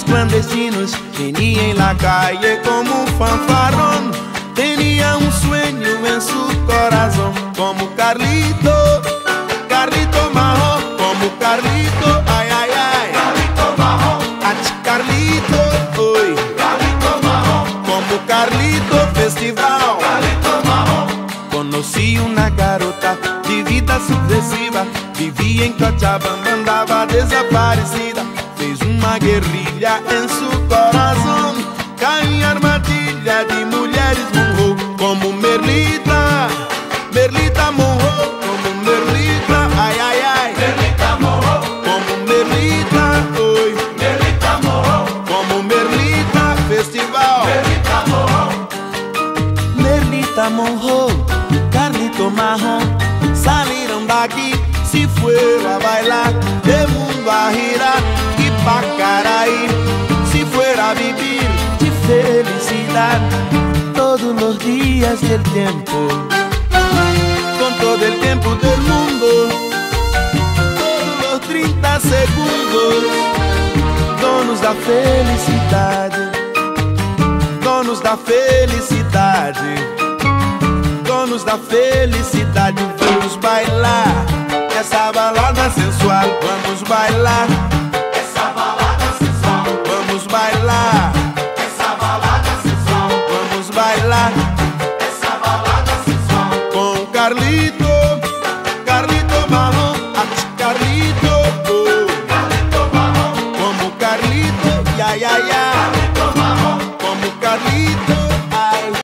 clandestinos, venía en la calle como un fanfarrón. Tenía un sueño en su corazón, como Carlito, Carlito Majo, como Carlito, ay, ay, ay. Carlito Majo, Carlito, hoy. Carlito Majo, Como Carlito Festival. Carlito Majo. Conocí una garota de vida subversiva, vivía en Cochabamba, andaba desaparecida. Fez uma guerrilha em seu coração, caiu em armadilha de mulheres morrou. Como Merlita, Merlita morrou. Como Merlita, ai, ai, ai. Merlita morrou, Como Merlita, oi. Merlita morrou, Como Merlita Festival. Merlita morrou. Merlita morrou, Carlito Marrom salieron daqui, se fueron a bailar, de mundo a girar y pa' Caraí, si fuera a vivir de felicidad todos los días del tiempo, con todo el tiempo del mundo, todos los 30 segundos, donos da felicidade, donos da felicidade, donos da felicidade. Vamos bailar essa balada sensual, vamos bailar Essa balada sensual, vamos bailar, essa balada sensual, vamos bailar essa balada sensual. com Carlito, Carlito Marrom, Carlito, oh. Carlito Majo, Como Carlito, ai, ai, ai.